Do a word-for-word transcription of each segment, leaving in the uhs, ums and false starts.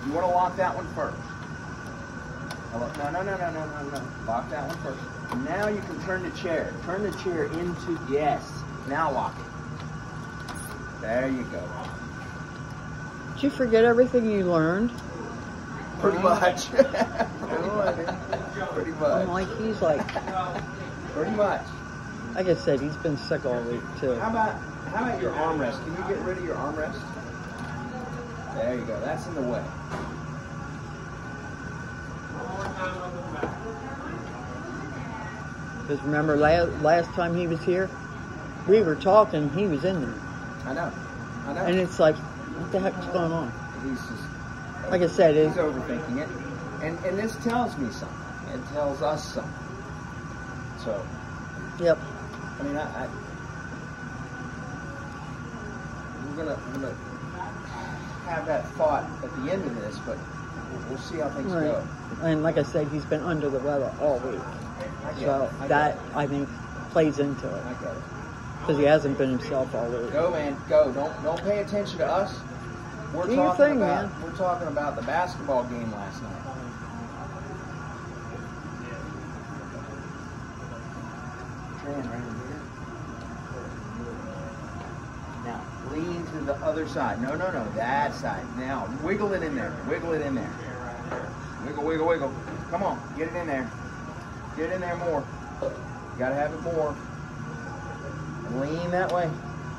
You want to lock that one first. No, no, no, no, no, no, no. Lock that one first. Now you can turn the chair. Turn the chair into, yes. Now lock it. There you go. Did you forget everything you learned? Pretty much. Pretty much. Pretty much. I'm like, he's like, Pretty much. like I said, he's been sick all week too. How about how about your armrest? Can you get rid of your armrest? There you go. That's in the way. Because remember, last, last time he was here, we were talking, he was in there. I know. I know. And it's like, what the heck's going on? He's just, like I said, he's it's overthinking it. And and this tells me something. It tells us something. So, yep. I mean, I, I we're gonna we're gonna have that thought at the end of this, but we'll, we'll see how things Right. go. And like I said, he's been under the weather all week. I get So it. I that, get it. I think, plays into it. I get it. Because he hasn't been himself all week. Go, man, go. Don't don't pay attention to us. We're Do your talking thing, about man. we're talking about the basketball game last night. Tran right in here. Now lean to the other side. No, no, no, that side. Now wiggle it in there. Wiggle it in there. Wiggle, wiggle, wiggle. Come on, get it in there. Get it in there more. You gotta have it more. Lean that way.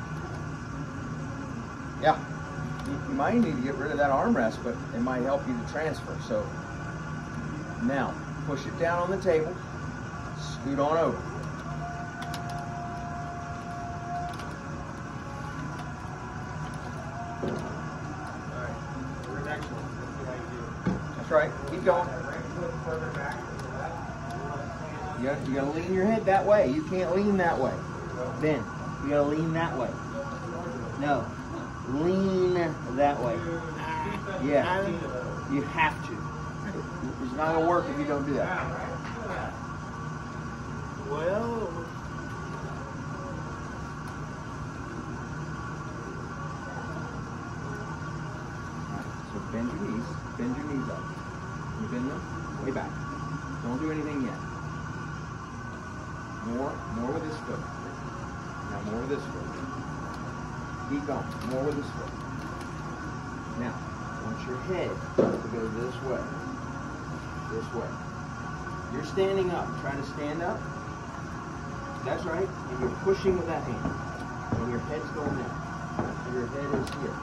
Yeah. You, you might need to get rid of that armrest, but it might help you to transfer. So now push it down on the table. Scoot on over. That's right. Keep going. You gotta, you gotta lean your head that way. You can't lean that way. Ben, you gotta lean that way. No. Lean that way. Yeah. You have to. It's not gonna work if you don't do that. Well, So bend your knees. Bend your knees up. You bend them way back. Don't do anything yet. More, more with this foot. Now more with this foot. Keep going. More with this foot. Now, I want your head to go this way. This way. You're standing up. Try to stand up. That's right. And you're pushing with that hand. And your head's going down. And your head is here.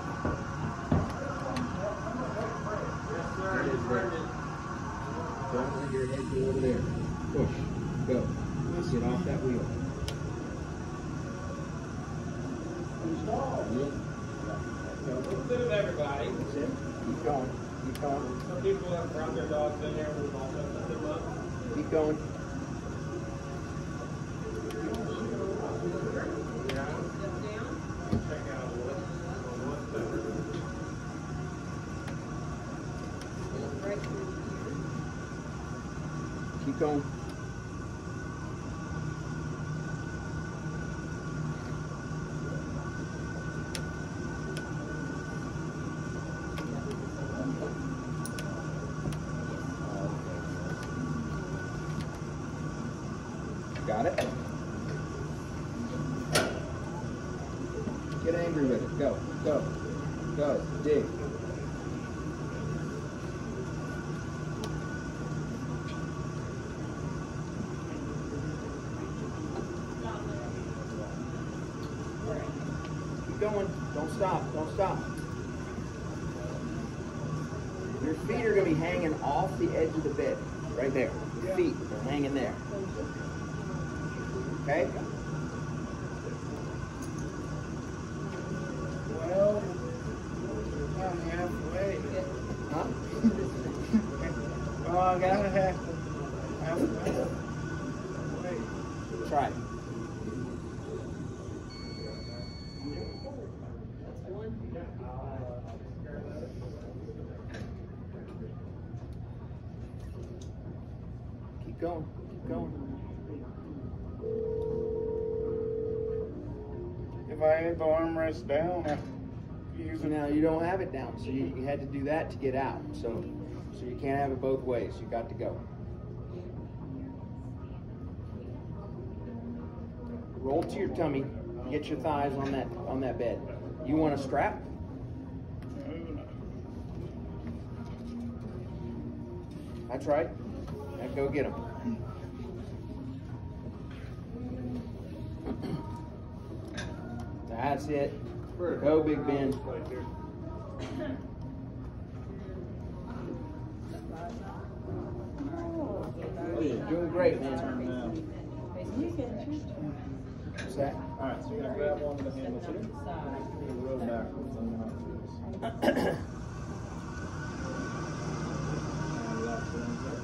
Head is there. Don't let your head go over there. Push. Go. Get off that wheel. instead of everybody, That's it. Keep going. Keep going. some people have brought their dogs in there and we've also set them up. Keep going. Check out what's, what's better. Keep going. Got it? Get angry with it. Go, go, go. Dig. Keep going. Don't stop. Don't stop. Your feet are going to be hanging off the edge of the bed. Right there. Your feet are hanging there. Okay? Well, I'm halfway. Huh? Well, I gotta have to, halfway. Try it. Keep going. Keep going. If I had the armrest down, I, you So now you don't have it down, so you, you had to do that to get out. So, so you can't have it both ways. You got to go. Roll to your tummy. Get your thighs on that on that bed. You want a strap? That's right. Now go get them. That's it. Go, Big Ben. Oh, you're doing great, man. What's that? Alright, so you're going to grab one of the handles here. You're going to roll backwards on the hot tools. And relax it in there.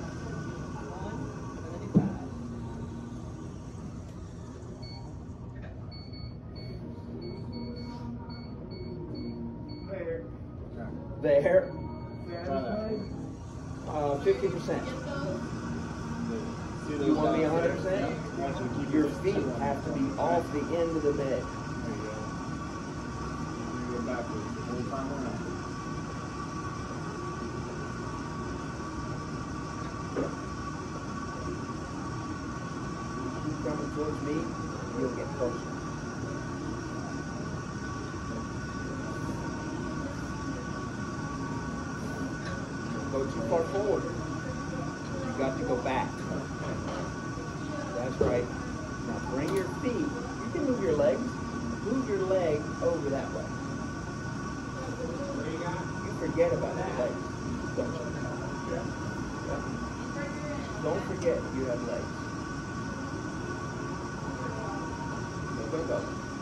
There. Uh, fifty percent. You want me one hundred percent? Your feet have to be off the end of the bed. There you go. You go backwards the whole time around. Keep coming towards me, you'll get closer. Go too far forward. You got to go back. That's right. Now bring your feet. You can move your legs. Move your leg over that way. You forget about your legs, don't you? Yeah. Yeah. Don't forget you have legs. Go, go, go.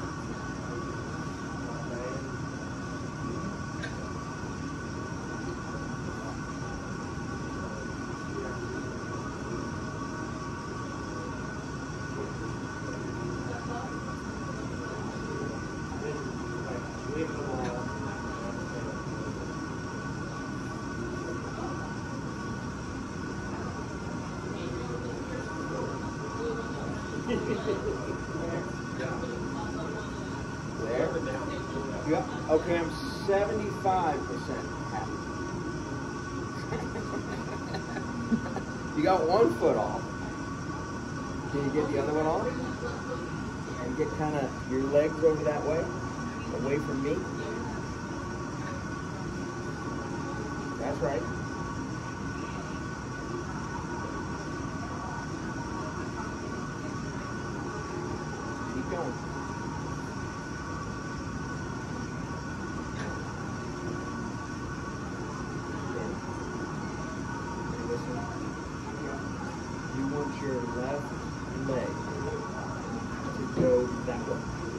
There. Yeah. Okay, I'm seventy-five percent happy. You got one foot off. Can you get the other one off? And get kind of your legs over that way, away from me. That's right. Keep going. Listen. You want your left leg to go that way.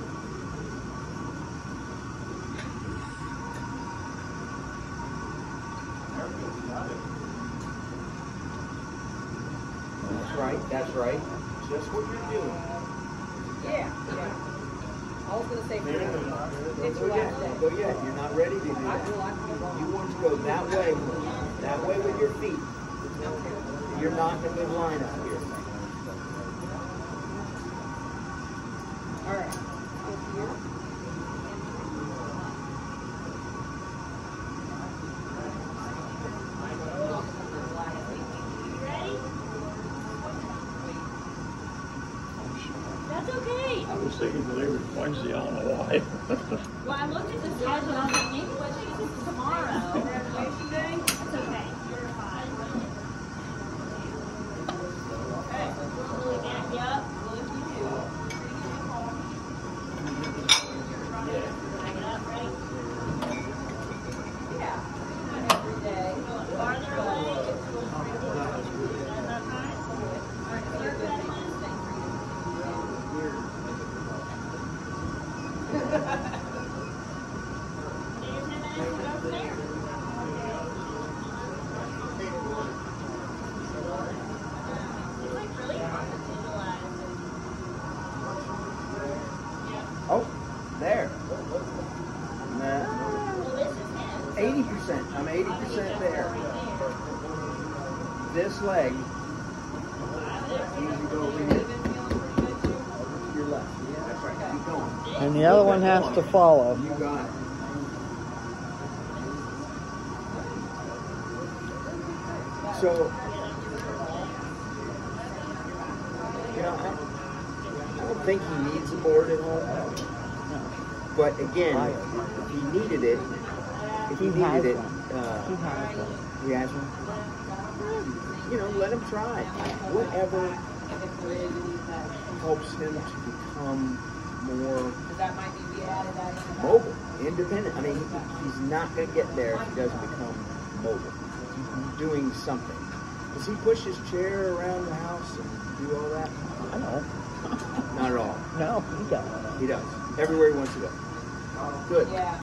That's right, that's right. Just what you're doing. Yeah, yeah. I was gonna say, No, no, no, no. it's Don't your go yet. last day. Don't go yet. You're not ready to do I that. feel like I'm wrong. You want to go that way, that way with your feet. You're not in a good line up here. All right. That's okay. I was thinking delivered Wednesday, I don't know why. Well, I looked at the schedule and I was like, maybe Wednesday is tomorrow. Graduation day? That's okay. You're fine. Okay. Really back you up. Well, if you do. Back it up, ready? Yeah. Every day. Farther away. Is that fine? All right, start that one. Oh, there. Nah. eighty percent. I'm eighty percent there. This leg, you can go over here. Over to your left. Yeah, that's right. Keep going. And the other one has to follow. You got it. So, you know, I, I don't think he needs a board at home. But again, if he needed it, if he, He has needed it, one. uh, He has one. he has one. You know, let him try. Whatever helps him to become more mobile, independent. I mean, he, he's not going to get there if he doesn't become mobile. He's doing something. Does he push his chair around the house and do all that? I know. Not at all. No, he doesn't. He does. Everywhere he wants to go. Good. Yeah.